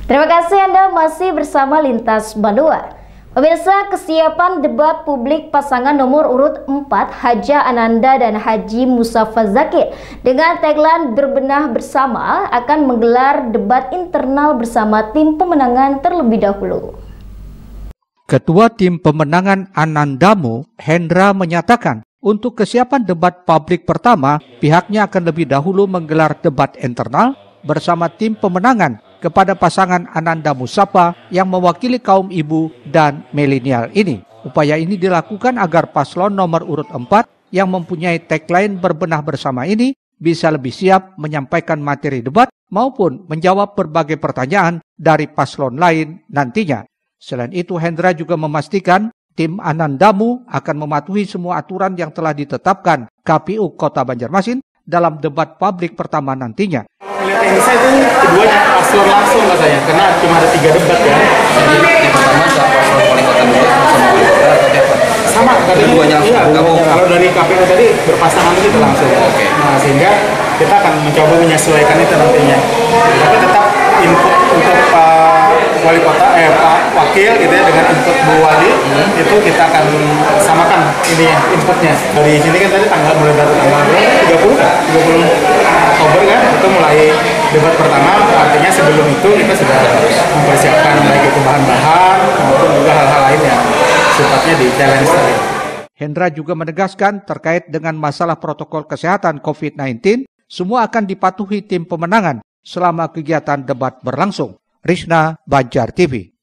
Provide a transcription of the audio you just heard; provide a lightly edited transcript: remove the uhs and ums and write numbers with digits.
Terima kasih Anda masih bersama Lintas Bandua. Pemirsa, kesiapan debat publik pasangan nomor urut 4 Haja Ananda dan Haji Muzaffar Zakir dengan tagline berbenah bersama akan menggelar debat internal bersama tim pemenangan terlebih dahulu. Ketua tim pemenangan Anandamu, Hendra, menyatakan untuk kesiapan debat publik pertama, pihaknya akan lebih dahulu menggelar debat internal bersama tim pemenangan kepada pasangan Ananda Muzaffar yang mewakili kaum ibu dan milenial ini. Upaya ini dilakukan agar paslon nomor urut 4 yang mempunyai tagline berbenah bersama ini bisa lebih siap menyampaikan materi debat maupun menjawab berbagai pertanyaan dari paslon lain nantinya. Selain itu, Hendra juga memastikan tim Anandamu akan mematuhi semua aturan yang telah ditetapkan KPU Kota Banjarmasin dalam debat publik pertama nantinya. Melihat yang saya itu keduanya paslon langsung katanya, karena cuma ada 3 debat ya. Jadi yang pertama paslon wali kota dulu sama wali kota atau apa? Sama, keduanya iya, kalau dari KPU tadi berpasangan gitu langsung. Oke. Nah, sehingga kita akan mencoba menyesuaikan itu nantinya. Tapi tetap input untuk wali kota, Pak Wakil gitu ya, dengan input Bu Wali, itu kita akan samakan ini ya, inputnya. Dari sini kan tadi mulai dari tanggal 30 Oktober kan, itu mulai debat pertama, artinya sebelum itu kita sudah mempersiapkan baik itu bahan-bahan maupun juga hal-hal lain yang sifatnya di challenge tadi. Hendra juga menegaskan terkait dengan masalah protokol kesehatan COVID-19, semua akan dipatuhi tim pemenangan selama kegiatan debat berlangsung. Rishna, Banjar TV.